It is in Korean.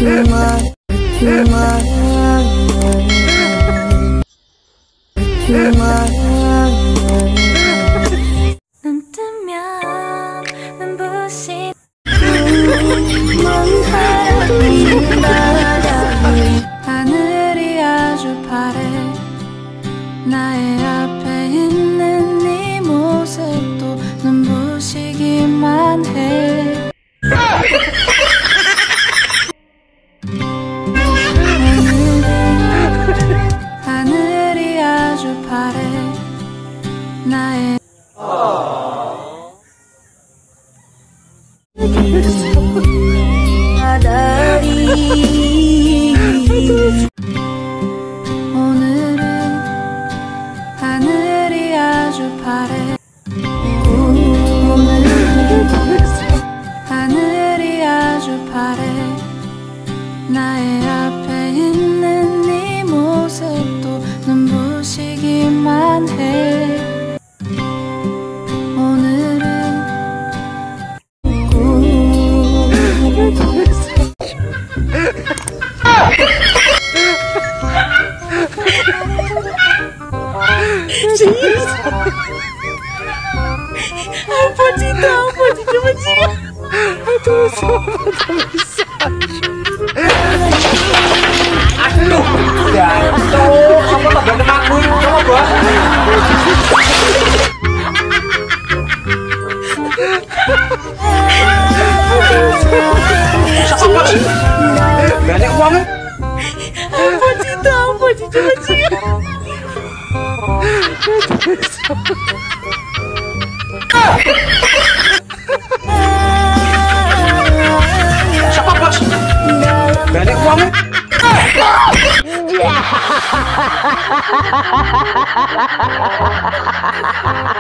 눈 뜨면 눈부신 하늘이 아주 파래. 나의 앞에 있는 네 모습도 눈부시기만 해. 하늘이 아주 파래. 나의 오늘은 하늘이 아주 파래. 오늘은 하늘이 아주 파래. 나의 앞에 있는 네 모습도 눈부시기만 해. 오늘은 Kamu tak boleh aku, kamu buat. Siapa sih? Banyak uang. apa sih coba sih. Siapa bos? Banyak uang. Yeah.